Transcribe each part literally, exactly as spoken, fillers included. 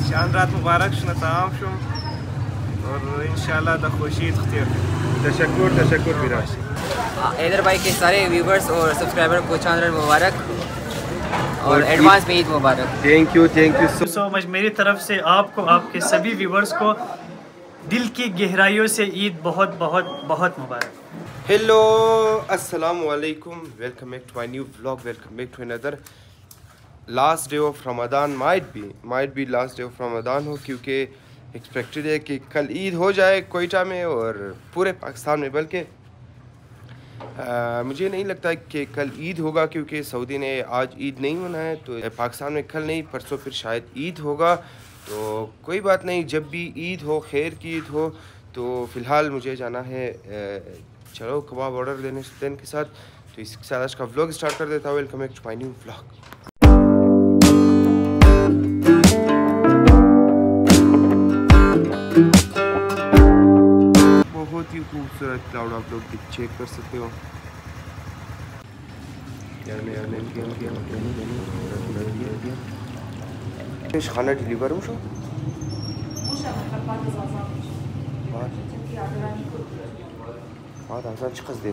शान रात मुबारक शुन तमाम शुम और इंशाल्लाह द खुशी इख्तियार तशक्कुर तशक्कुर विराश हैदर भाई के सारे व्यूवर्स और सब्सक्राइबर को चांद रात मुबारक और एडवांस में ईद मुबारक। Thank you thank you so much मेरी तरफ से आपको आपके सभी व्यूवर्स को दिल की गहराइयों से ईद बहुत बहुत बहुत मुबारक। हेलो अस्सलाम वालेकुम, welcome back to my new vlog, welcome back to another last day of Ramzan. Might be might be last day of Ramzan हो, क्योंकि एक्सपेक्टेड है कि कल ईद हो जाए कोयटा में और पूरे पाकिस्तान में। बल्कि मुझे नहीं लगता कि कल ईद होगा, क्योंकि सऊदी ने आज ईद नहीं मनाया, तो पाकिस्तान में कल नहीं परसों फिर शायद ईद होगा। तो कोई बात नहीं, जब भी ईद हो, खैर की ईद हो। तो फ़िलहाल मुझे जाना है चलो कबाब ऑर्डर देने देने के साथ। तो इसके साथ आज का व्लॉग स्टार्ट कर देता हूँ। Welcome back to my new vlog. बहुत ही खूबसूरत क्लाउड आप लोग चेक कर सकते हो। खाना डिलीवर हो بعد عشان شخص دير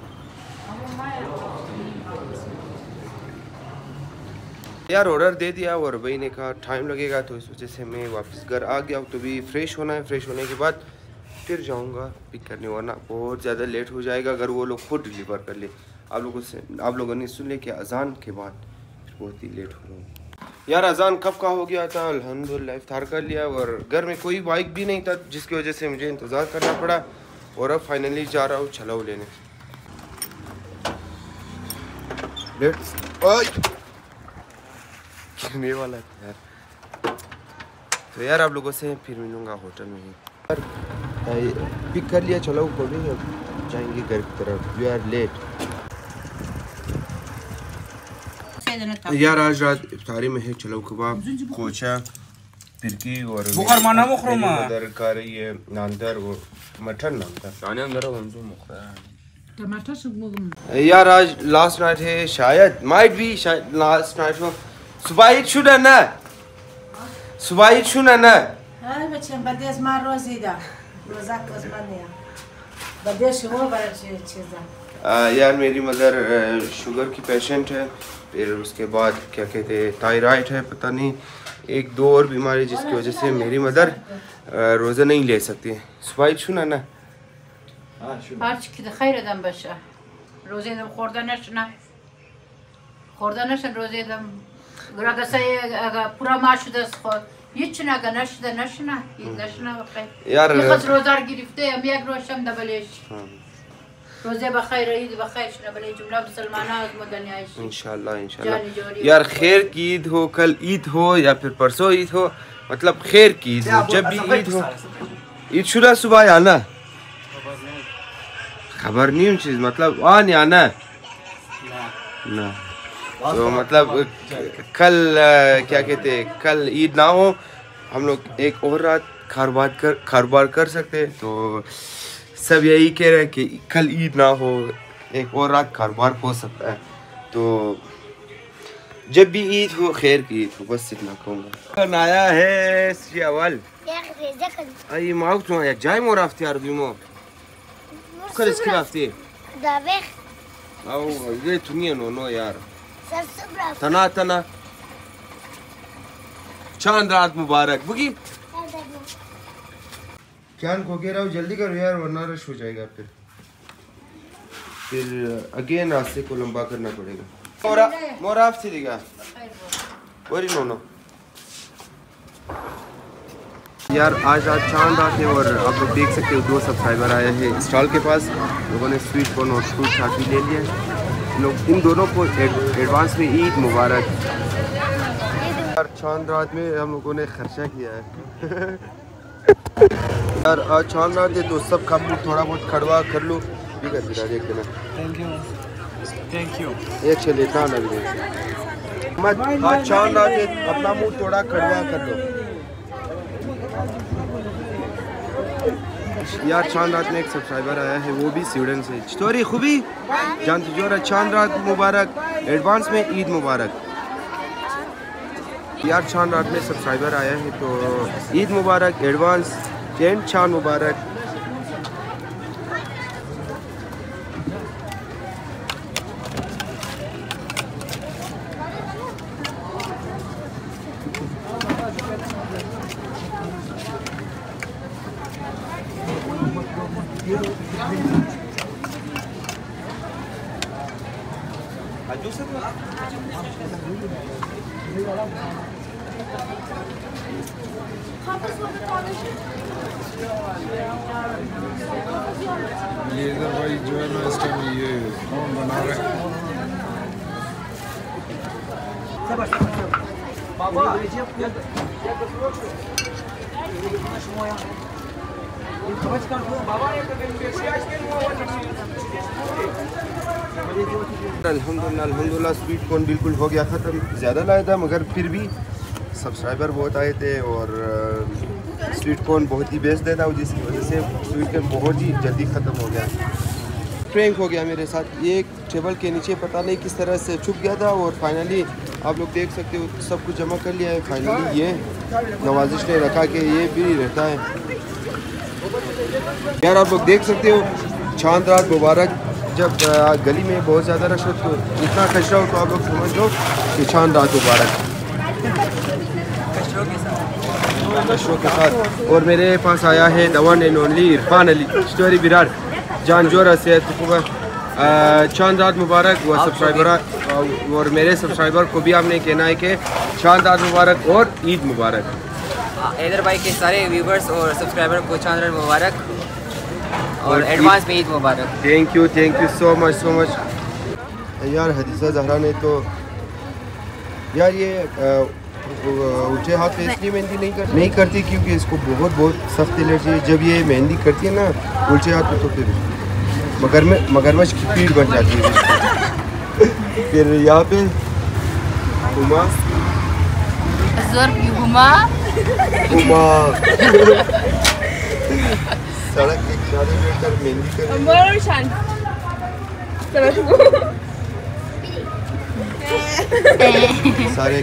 यार ऑर्डर दे दिया और भाई ने कहा टाइम लगेगा, तो इस वजह से मैं वापस घर आ गया हूँ। तो भी फ्रेश होना है, फ्रेश होने के बाद फिर जाऊँगा पिक करने, वरना बहुत ज़्यादा लेट हो जाएगा अगर वो लोग खुद डिलीवर कर ले। आप लोगों से आप लोगों ने सुन ले कि अजान के बाद फिर बहुत ही लेट हो रहा हूँ। यार अजान कब का हो गया था, अल्हम्दुलिल्लाह इफ्तार कर लिया और घर में कोई बाइक भी नहीं था, जिसकी वजह से मुझे इंतज़ार करना पड़ा। और अब फाइनली जा रहा हूँ छलाऊ लेने। लेट्स गिरने वाला था यार। तो यार आप लोगों से फिर मिलूँगा होटल में ही। यार पिक कर लिया छलाऊ को भी, अब जाएंगे घर की तरफ। You are late. यार आज रात इफ्तारी में है चलो कबाब, कोचा, तिरकी और बुखार माना मुखरमा उधर का रही है नांदर और मटन नांदर शाने अंदर वंजो मुखरा टमाटर सब। यार आज लास्ट नाइट है, शायद माइट भी शायद लास्ट नाइट हो। सुबह ईद शुदा ना, सुबह ईद शुना ना। हां बच्चे बदेस मार रोजी दा रोजा कसमानिया बदेस हो बड़ा चीज। यार मेरी मदर शुगर की पेशेंट है, फिर उसके बाद क्या कहते हैं थायराइड है, पता नहीं एक दो और बीमारी, जिसकी वजह से मेरी मदर रोज़ा नहीं ले सकती है। सुबह छूना ना आज की खैर दम बशा रोज़े दम खोरदानशना खोरदानशन रोज़े दम ग्रागा से पूरा माशुदस खो यचना गनशदा नशना नशना यार खस रोज़ार गिरफ्ते हम एक रोशम दबलेश रोज़े बखैर ईद बखैर शना बले जुमला मुसलमाना मदन आइश इंशाल्लाह इंशाल्लाह। यार खैर की ईद हो, कल ईद हो या फिर परसों ईद हो, मतलब खैर की ईद हो, जब भी ईद हो। ईद शुरा सुबह आना खबर नहीं उन चीज, मतलब वहाँ नहीं आना ना। तो मतलब कल क्या कहते हैं, कल ईद ना हो, हम लोग एक और रात कारोबार कर कारोबार कर सकते हैं। तो सब यही कह रहे हैं कि कल ईद ना हो, एक और रात कारोबार हो सकता है। तो जब भी ईद हो खैर की ईद हो, बस इतना कहूँगा। आया है सियावल आई माउथ में या जाय मोर अफ्तियार बीमो कल इसकी राफ्ती दावे आओ ये तुनिए नो नो यार तना तना चांद रात मुबारक बुगी क्या को कह रहा हूँ जल्दी करो यार, वरना रश हो जाएगा। फिर फिर अगेन रास्ते को लंबा करना पड़ेगा। मोरा मोरा आप से दिखा वही नो नो। यार आज आज चांद रात है और आप लोग देख सकते हो दो सब्सक्राइबर आए हैं स्टॉल के पास। लोगों ने स्वीट कॉर्न और फ्रूट साथ ही ले लिया। लोग इन दोनों को एडवांस में ईद मुबारक। यार चांद रात में हम लोगों ने खर्चा किया है। यार आज चांद रात है तो सब काम थोड़ा बहुत खड़वा कर लो। ठीक है फिर देख लेना। Thank you thank you. एक चलिए इतना ना भी मत आज चांद रात है, अपना मुंह थोड़ा खड़वा कर लो। यार चांद रात में एक सब्सक्राइबर आया है, वो भी स्वीडन से। स्टोरी खूबी जान तुझे चांद रात मुबारक, एडवांस में ईद मुबारक। यार चांद रात में सब्सक्राइबर आया है तो ईद मुबारक, एडवांस एंड चांद मुबारक। ये इधर भाई जो है ना इस टाइम ये कौन बना रहे हैं? अल्हम्दुलिल्लाह अल्हम्दुलिल्लाह स्वीट कॉर्न बिल्कुल हो गया ख़त्म। ज़्यादा लाया था मगर फिर भी सब्सक्राइबर बहुत आए थे और स्वीट कॉर्न बहुत ही बेस्ट देता है जिसकी वजह से स्वीट कॉर्न बहुत ही जल्दी ख़त्म हो गया। प्रैंक हो गया मेरे साथ, ये एक टेबल के नीचे पता नहीं किस तरह से छुप गया था और फाइनली आप लोग देख सकते हो सब कुछ जमा कर लिया है। फाइनली ये नवाजिश ने रखा कि ये भी रहता है। यार आप लोग देख सकते हो चांद रात मुबारक। जब गली में बहुत ज़्यादा रश हो तो इतना कचरा हो तो आप लोग समझ लो कि चांद रात मुबारक कचरों के साथ। और मेरे पास आया है the one and only Irfan Ali story बिरार जान जोरा से चांद रात मुबारक। वो सब्सक्राइबर और मेरे सब्सक्राइबर को भी आपने कहना है कि चांद रात मुबारक और ईद मुबारक। हैदर भाई के सारे व्यूवर्स और सब्सक्राइबर को चांद रात मुबारक और एडवांस में ईद मुबारक। Thank you thank you so much so much. यार हदीसा जहरा ने तो यार ये ऊँचे हाथ पे इसलिए मेहंदी नहीं कर नहीं करती क्योंकि इसको बहुत बहुत सख्त एलर्जी है। जब ये मेहंदी करती है ना उल्टे हाथ पे तो फिर मगर में मगरमच्छ की पीठ बन जाती है। फिर यहाँ पे हुमा हुमा हुमा सड़क के किनारे बैठकर मेहंदी कर सारे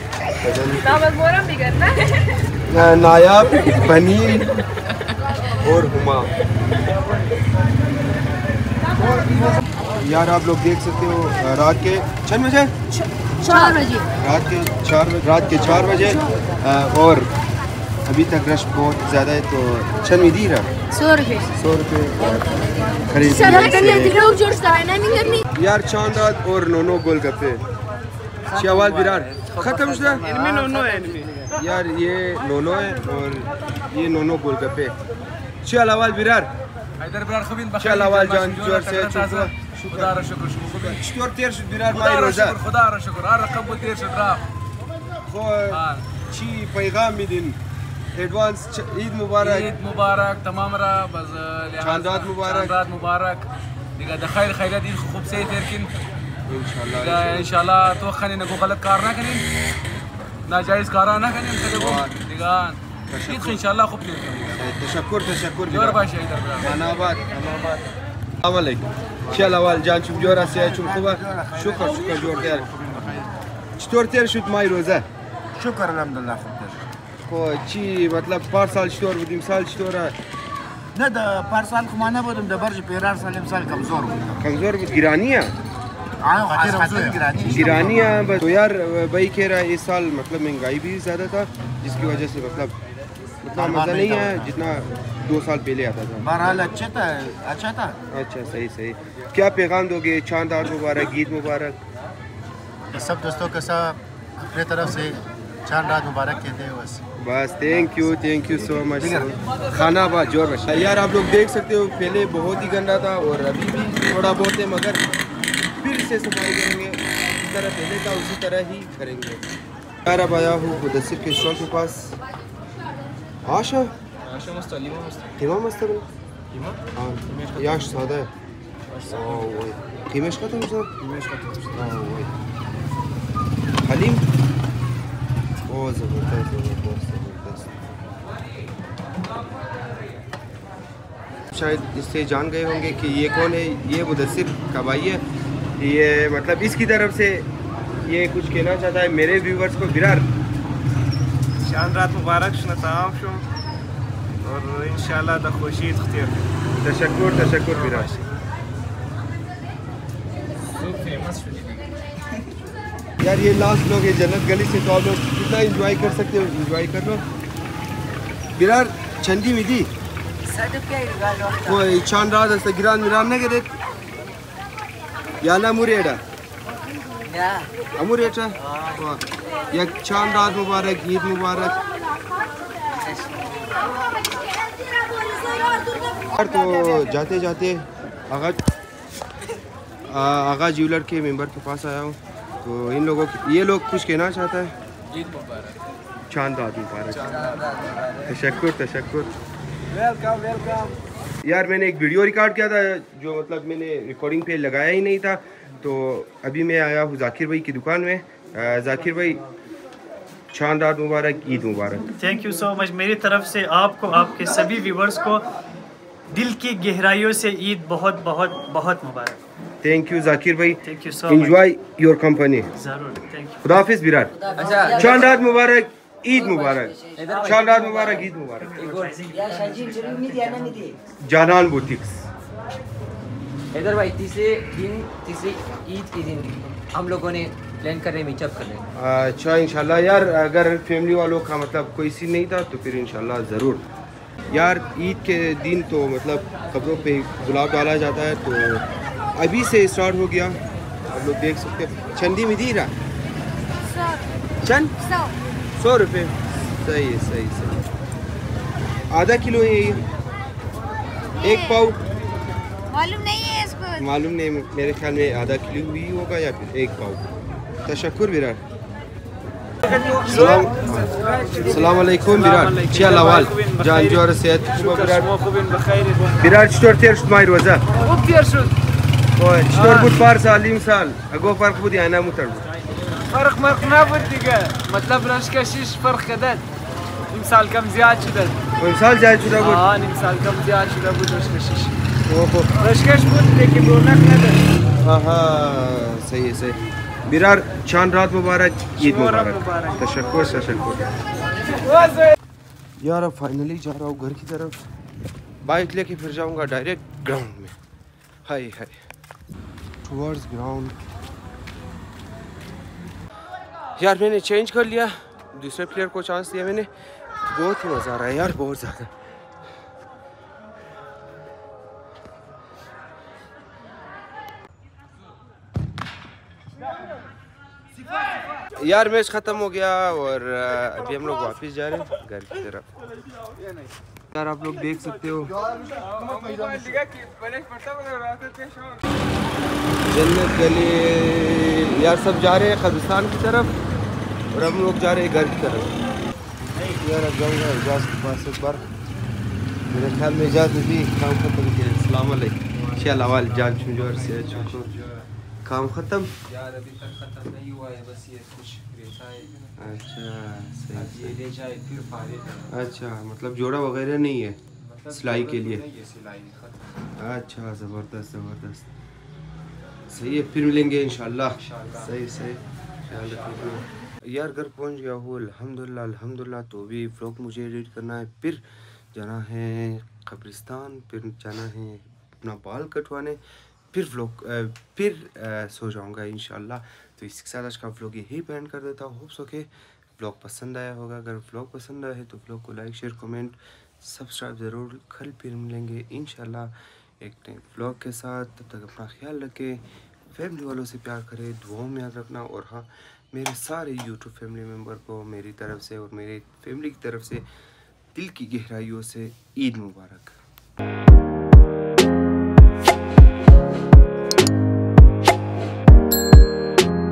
नायाब पनीर और हुमा। यार आप लोग देख सकते हो रात के छः बजे चार बजे रात के चार रात के चार बजे और अभी तक रश बहुत ज़्यादा है तो छन में दी रहा सौ रुपये सौ रुपये खरीद यार चांद रात और नोनो गोलगप्पे शवाल बिरार खत्म यार ये नोनो है और ये नोनो गोलगप्पे शवाल बिरार शवाल जान जोर से खुदा रा शुक्र शुक्र शुक्र तेर शुद बिरार माई रोजा खुदा रा शुक्र आ रकब तेर शुद रा खो ची पैगाम मिदिन एडवांस ईद मुबारक ईद मुबारक तमाम रा बस चांद रात मुबारक चांद रात मुबारक दिगा दखाइल खैर दिन खूब से लेकिन इंशाल्लाह इंशाल्लाह तो खने न को गलत कार ना करें नाजायज कार ना करें दिगा इंशाल्लाह खूब तशक्कुर तशक्कुर जोर बाशी इधर धन्यवाद धन्यवाद अस्सलाम वालेकुम शवाल जान चुप जोरा से चुप खुबा शुक्र शुक्र जोर तेर चतुर तेर शुद माई रोजा शुक्र अल्हम्दुलिल्लाह खो ची मतलब पार साल चतुर बुदिम साल चतुर نه د پارسال خو ما نه بودم د برج پیرار سال امسال کمزور بود कमजोर गिरानिया हाँ خاطر गिरानी गिरानिया बस तो यार भाई कह रहा है इस साल मतलब महंगाई भी ज़्यादा था जिसकी वजह से मतलब उतना मज़ा नहीं आया जितना दो साल पहले आता था। बहरहाल अच्छा था अच्छा था अच्छा सही सही। क्या पैगाम दोगे चांद रात मुबारक ईद मुबारक? सब दोस्तों के साथ अपने तरफ से चांद रात मुबारक कहते हैं बस बस thank you thank you so much. खाना बा जोर बस यार आप लोग देख सकते हो पहले बहुत ही गंदा था और अभी भी थोड़ा बहुत है मगर फिर से सफाई करेंगे जिस तरह पहले था उसी तरह ही करेंगे। यार अब आया हूँ मुदस्सिर के स्टॉल के पास। आशा आशा मस्त लीमा मस्त कीमा मस्त है लीमा हाँ याश सादा है वही कीमेश का था सर कीमेश का हाँ वही हलीम ओ ज़बरदस्त ज़बरदस्त ज़बरदस्त। शायद इससे जान गए होंगे कि ये कौन है। ये मुदस्सिर का भाई है। ये मतलब इसकी तरफ से ये कुछ कहना चाहता है मेरे व्यूवर्स को बिरार चांद रात मुबारक शना तमाम शुम और इंशाल्लाह द खुशी इख्तियार तशक्कुर तशक्कुर बिरार यार ये लास्ट लोग है जन्नत गली से, तो आप लोग कितना एंजॉय कर सकते हो, एंजॉय कर लो बिरार चंदी मिदी वो चांद रात असता गिरान मिरान ना करे याना मुरेडा या अमुरेटा वाह या चांद रात मुबारक, ईद मुबारक। तो जाते जाते आगा आगा ज्वेलर के मेंबर के पास आया हूँ, तो इन लोगों को ये लोग कुछ कहना चाहता है। ईद मुबारक, चांद रात मुबारक, तशक्कुर तशक्कुर, वेलकम वेलकम। यार मैंने एक वीडियो रिकॉर्ड किया था जो मतलब मैंने रिकॉर्डिंग पे लगाया ही नहीं था, तो अभी मैं आया हूँ जाकिर भाई की दुकान में। जाकिर भाई चांद रात मुबारक, ईद मुबारक। Thank you so much. मेरी तरफ से आपको, आपके सभी व्यूवर्स को दिल की गहराइयों से ईद बहुत बहुत बहुत मुबारक। थैंक यू जाकिर भाई, thank you so much. Enjoy your company. जरूर, थैंक यू। खुदा हाफिज बिरार। अच्छा चांद रात मुबारक, ईद मुबारक, चांद रात मुबारक, ईद मुबारक। जानान बुटीक्स। इधर भाई तीसरे दिन, तीसरी ईद के दिन हम लोगों ने प्लान कर रहे मीटअप कर रहे हैं। अच्छा इंशाल्लाह यार, अगर फैमिली वालों का मतलब कोई सीन नहीं था तो फिर इंशाल्लाह ज़रूर। यार ईद के दिन तो मतलब कब्रों पे गुलाब डाला जाता है, तो अभी से स्टार्ट हो गया। आप लोग देख सकते हैं चंदी में दी रहा चंद सौ रुपये। सही है सही सही। आधा किलो है ये, एक पाव मालूम नहीं है इसको, मालूम नहीं, मेरे ख्याल में आधा किलो हुई होगा या फिर एक पाव। तशक्कुर बिरार। सलाम अलैकुम बिरार। चिया लवाल जान जोर सेहत बिरार बिरार चतुर तेर माय रोजा खूब तेर शुद ओए चतुर बुध पार सालीम साल अगो फर्क बुद याना मुतर فرق مرق نابد دیگه मतलब رش کشیش فرق کدد نیم سال کم زیاد شده نیم سال زیاد شده بود آه نیم سال کم زیاد شده بود رش کشیش اوه رش کش بود لیکن رونق نداشت آها सही है सही। बिरार चांद रात मुबारक, ईद मुबारक। तशक्कुर तशक्कुर। यार अब फाइनली जा रहा हूँ घर की तरफ, बाइक लेके फिर जाऊँगा डायरेक्ट ग्राउंड में। Hi hi towards ground. यार मैंने चेंज कर लिया, दूसरे प्लेयर को चांस दिया मैंने, बहुत ही मज़ा आ रहा है यार, बहुत ज़्यादा। यार मैच ख़त्म हो गया और अभी हम लोग वापस जा रहे हैं घर की तरफ। यार आप लोग देख सकते हो जन्नत गली, यार सब जा रहे हैं कब्रिस्तान की तरफ और हम लोग जा रहे हैं घर की तरफ। यार अब जाऊँगा इजाज़ के पास एक बार, मेरे ख्याल में इजाज़ भी काम ख़त्म किया। अस्सलाम वालेकुम। शलावाल जान छुजोर से काम ख़त्म यार अभी तक ख़त्म नहीं हुआ है, बस ये कुछ रहता है। अच्छा सही। ये ले जाए फिर फाड़े। अच्छा मतलब जोड़ा वगैरह नहीं है मतलब सिलाई के लिए? ये सिलाई खत्म। अच्छा ज़बरदस्त ज़बरदस्त, सही है, फिर मिलेंगे इंशाल्लाह। सही सही, ख्याल रखिएगा। यार घर पहुंच गया हूँ अल्हम्दुलिल्लाह अल्हम्दुलिल्लाह। तो भी व्लॉग मुझे एडिट करना है, फिर जाना है कब्रिस्तान, फिर जाना है अपना बाल कटवाने, फिर व्लॉग फिर आ, सो जाऊंगा इंशाल्लाह। तो इसके साथ आज का व्लॉग यही एंड कर देता हूँ। होप्स ओके व्लॉग पसंद आया होगा। अगर व्लॉग पसंद आया है तो व्लॉग को लाइक शेयर कमेंट सब्सक्राइब ज़रूर। कल फिर मिलेंगे इंशाल्लाह एक नए व्लॉग के साथ। तब तक अपना ख्याल रखें, फैमिली वालों से प्यार करें, दुआओं में याद रखना। और हाँ, मेरे सारे यूट्यूब फैमिली मेम्बर को मेरी तरफ से और मेरी फैमिली की तरफ से दिल की गहराइयों से ईद मुबारक।